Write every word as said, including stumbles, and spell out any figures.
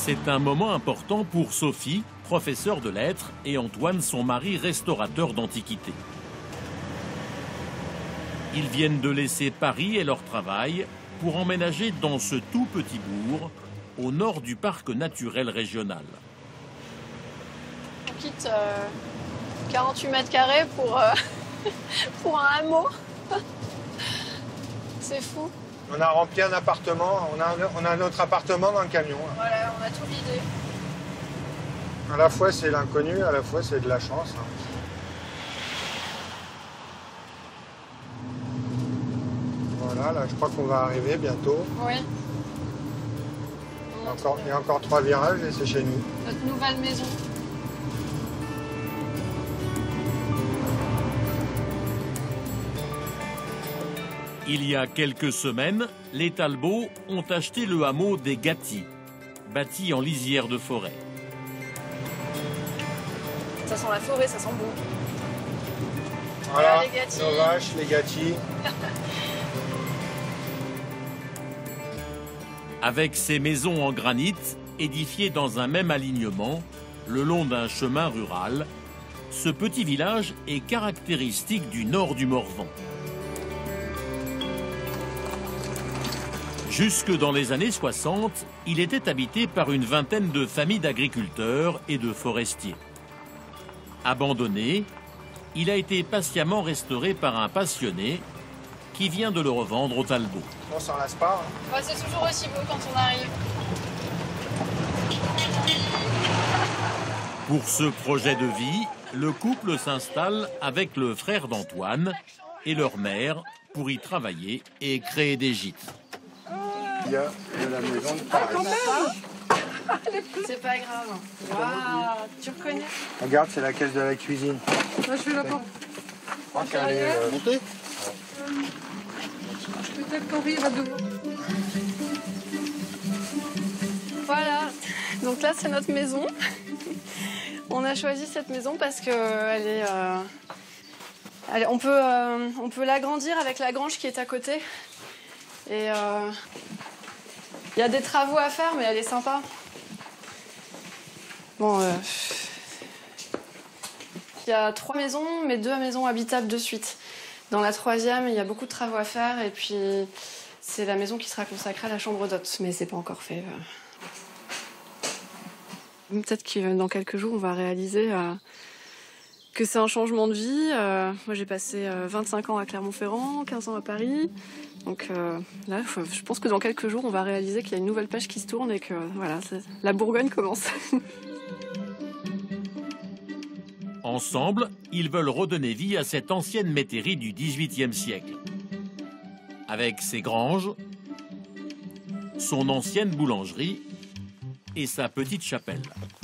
C'est un moment important pour Sophie, professeure de lettres, et Antoine, son mari, restaurateur d'antiquités. Ils viennent de laisser Paris et leur travail pour emménager dans ce tout petit bourg, au nord du parc naturel régional. On quitte euh, quarante-huit mètres carrés pour, euh, pour un hameau. C'est fou. On a rempli un appartement, on a, on a notre appartement dans le camion. Voilà, on a tout vidé. À la fois c'est l'inconnu, à la fois c'est de la chance. Hein. Voilà, là je crois qu'on va arriver bientôt. Oui. Il y a encore, il y a encore trois virages et c'est chez nous. Notre nouvelle maison. Il y a quelques semaines, les Talbot ont acheté le hameau des Gatti, bâti en lisière de forêt. Ça sent la forêt, ça sent bon. Voilà, voilà les Gatti. Nos vaches, les Gatti. Avec ces maisons en granit, édifiées dans un même alignement, le long d'un chemin rural, ce petit village est caractéristique du nord du Morvan. Jusque dans les années soixante, il était habité par une vingtaine de familles d'agriculteurs et de forestiers. Abandonné, il a été patiemment restauré par un passionné qui vient de le revendre aux Talbot. On s'en lasse pas. Hein. Bah, c'est toujours aussi beau quand on arrive. Pour ce projet de vie, le couple s'installe avec le frère d'Antoine et leur mère pour y travailler et créer des gîtes. Il y a la maison de Paris. C'est pas grave. Waouh, tu reconnais? Regarde, c'est la caisse de la cuisine. Moi, je fais la porte. Je crois qu'elle est euh, montée. Peut-être qu'Henri va devant. Voilà. Donc là, c'est notre maison. On a choisi cette maison parce que elle est, euh, elle, on peut, euh, on peut l'agrandir avec la grange qui est à côté. Et euh, il y a des travaux à faire, mais elle est sympa. Bon, euh, il y a trois maisons, mais deux maisons habitables de suite. Dans la troisième, il y a beaucoup de travaux à faire, et puis c'est la maison qui sera consacrée à la chambre d'hôtes, mais c'est pas encore fait. Peut-être que dans quelques jours, on va réaliser euh, que c'est un changement de vie. Euh, moi, j'ai passé euh, vingt-cinq ans à Clermont-Ferrand, quinze ans à Paris. Donc euh, là, je pense que dans quelques jours, on va réaliser qu'il y a une nouvelle page qui se tourne et que voilà, la Bourgogne commence. Ensemble, ils veulent redonner vie à cette ancienne métairie du dix-huitième siècle. Avec ses granges, son ancienne boulangerie et sa petite chapelle.